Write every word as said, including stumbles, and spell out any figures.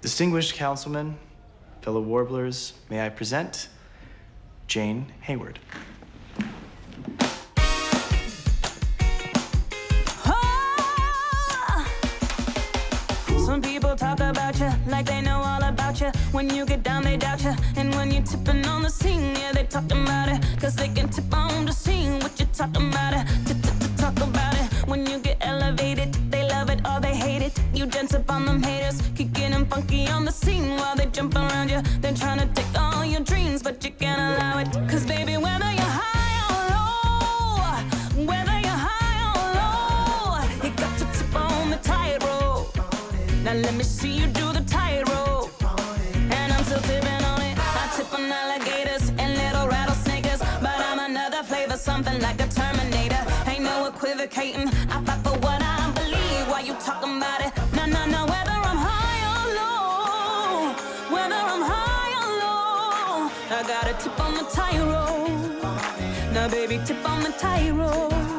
Distinguished councilmen, fellow warblers, may I present Jane Hayward. Some people talk about you like they know all about you. When you get down, they doubt you. And when you're tipping on the scene, yeah, they talking about it. Cause they can tip on the scene, what you talking about it. Talk about it. When you get elevated, they love it or they hate it. You dance up on them haters, keep getting funky on the scene while they jump around you. They're trying to take all your dreams, but you can't allow it. Cause baby, whether you're high or low, whether you're high or low, you got to tip on the tightrope. Now let me see you do the tightrope. And I'm still tipping on it. I tip on alligators and little rattlesnakers, but I'm another flavor, something like a Terminator. Ain't no equivocating, I fight for what I believe. Why you talking about it? No, no, no, whether I'm high or low, whether I'm high or low, I gotta tip on the tightrope. Now baby, tip on the tightrope.